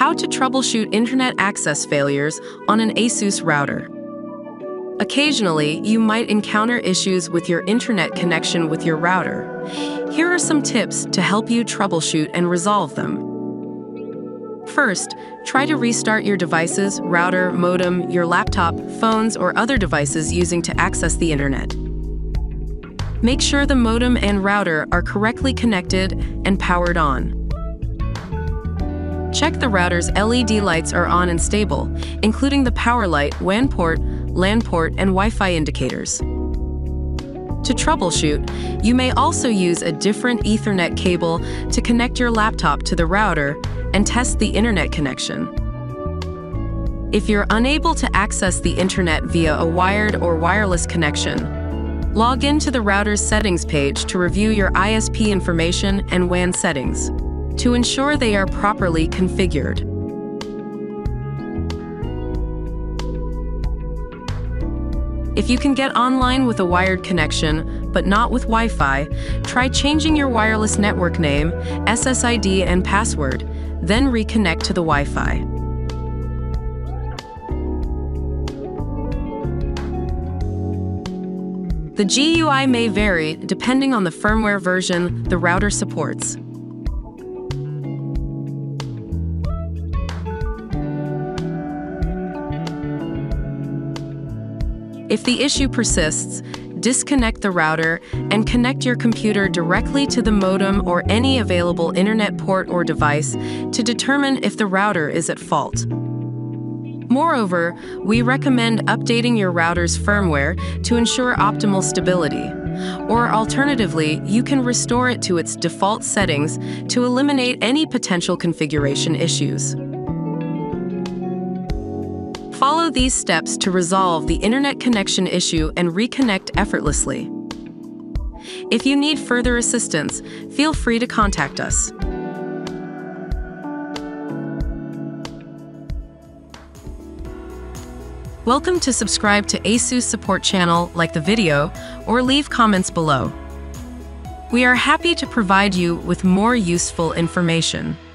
How to troubleshoot internet access failures on an ASUS router. Occasionally, you might encounter issues with your internet connection with your router. Here are some tips to help you troubleshoot and resolve them. First, try to restart your devices, router, modem, your laptop, phones, or other devices using to access the internet. Make sure the modem and router are correctly connected and powered on. Check the router's LED lights are on and stable, including the power light, WAN port, LAN port, and Wi-Fi indicators. To troubleshoot, you may also use a different Ethernet cable to connect your laptop to the router and test the internet connection. If you're unable to access the internet via a wired or wireless connection, log into the router's settings page to review your ISP information and WAN settings to ensure they are properly configured. If you can get online with a wired connection, but not with Wi-Fi, try changing your wireless network name, SSID, and password, then reconnect to the Wi-Fi. The GUI may vary depending on the firmware version the router supports. If the issue persists, disconnect the router and connect your computer directly to the modem or any available internet port or device to determine if the router is at fault. Moreover, we recommend updating your router's firmware to ensure optimal stability. Or alternatively, you can restore it to its default settings to eliminate any potential configuration issues. Follow these steps to resolve the internet connection issue and reconnect effortlessly. If you need further assistance, feel free to contact us. Welcome to subscribe to ASUS support channel, like the video, or leave comments below. We are happy to provide you with more useful information.